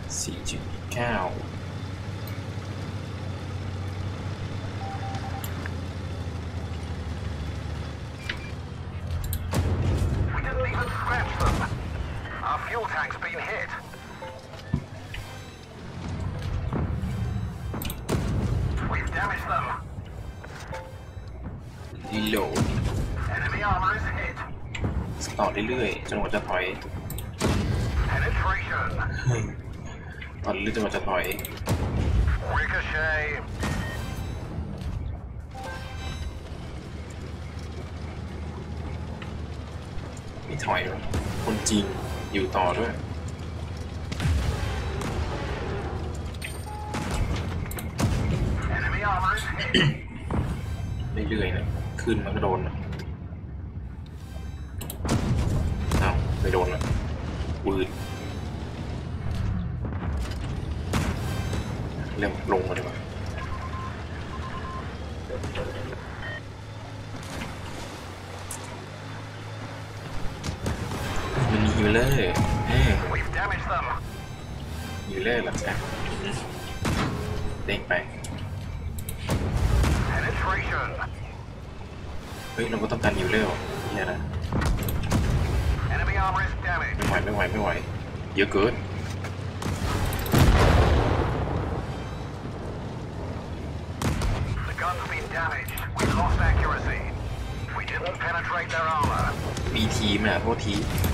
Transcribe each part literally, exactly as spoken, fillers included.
สี่จุดเก้ารีโหลดต่อเรื่อยๆจนกว่าจะถอยตอนเรื่อยจนกว่าจะถอยไม่ถอยคนจริงอยู่ต่อด้วยเรื่อยๆนะขึ้นมันก็โดนอ้าวไม่โดนละวืดเริ่มลงมาดีกว่ามันมีฮิลเลอร์ฮิลเลอร์หลังจากเด้งไปเฮ้ยเราก็ต้องการฮิลเลอร์เนี่ยนะไม่ไหวไม่ไหวไม่ไหวเยอะเกินมีทีมนะโทษที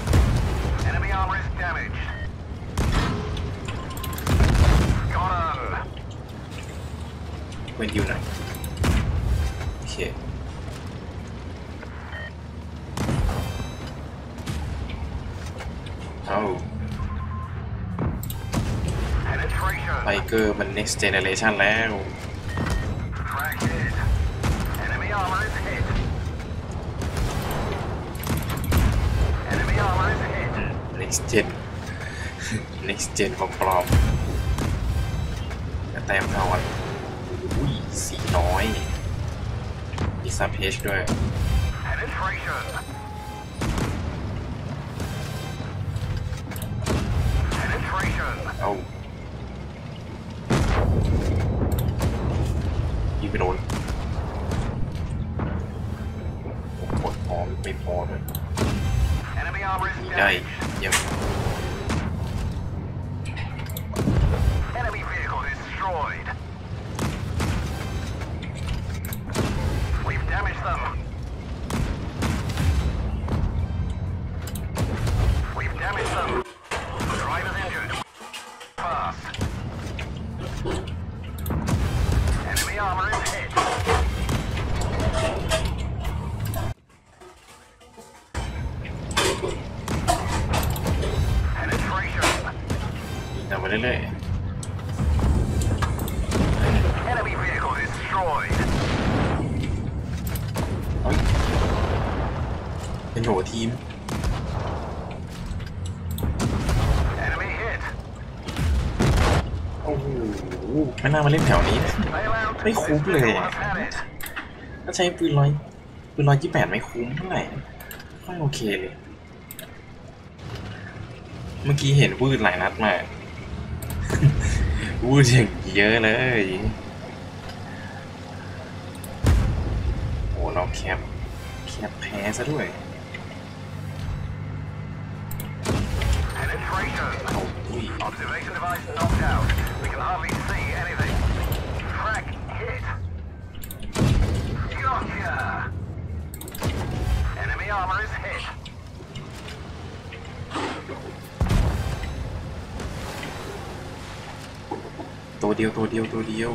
เวนดิวหน่อยโอเคเอาไบเกอร์มัน next generation แล้วnext gen next gen ของปลอมแต้มเท่ากันอุ้ยสีน้อยมีซับเพจด้วยเอายิงไปโดนกดพอไม่พอเลยได้ยังทำไปเรื่อยๆเป็นโหทีมโอ้โหไม่น่ามาเล่นแถวนี้นะไม่คุ้มเลยถ้าใช้ปืนร้อยปืนร้อยยี่แปดไม่คุ้มเท่าไหร่ไม่โอเคเลยเมื่อกี้เห็นวืดหลายนัดมากวืดอย่างเยอะเลยโอ้เราแคปแคปแพ้ซะด้วยตัวเดียวตัวเดียวตัวเดียว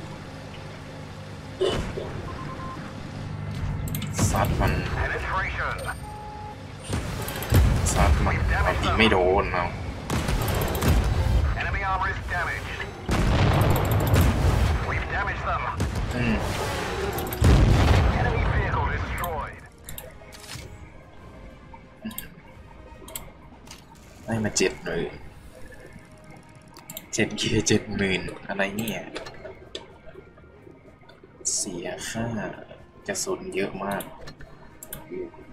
ซัดมันซัดมันเอาตีไม่โดนเอาอืมได้มาเจ็ดเลยเจ็ดเกียร์เจ็ดหมื่นอะไรเนี่ยเสียค่ากระสุนเยอะมาก